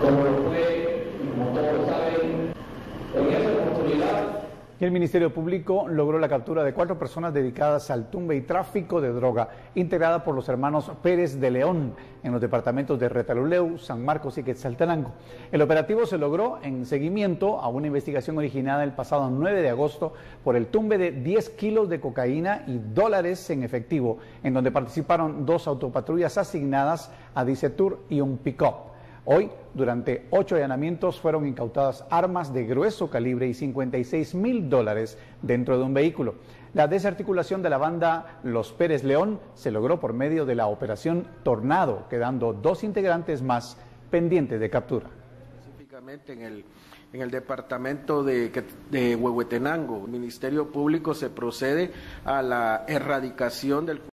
como lo fue, como todos saben, en esa oportunidad. El Ministerio Público logró la captura de 4 personas dedicadas al tumbe y tráfico de droga, integrada por los hermanos Pérez de León, en los departamentos de Retalhuleu, San Marcos y Quetzaltenango. El operativo se logró en seguimiento a una investigación originada el pasado 9 de agosto por el tumbe de 10 kilos de cocaína y dólares en efectivo, en donde participaron 2 autopatrullas asignadas a Dicetur y un pick-up. Hoy, durante 8 allanamientos, fueron incautadas armas de grueso calibre y $56.000 dentro de un vehículo. La desarticulación de la banda Los Pérez León se logró por medio de la operación Tornado, quedando 2 integrantes más pendientes de captura. Específicamente en el departamento de Huehuetenango, el Ministerio Público se procede a la erradicación del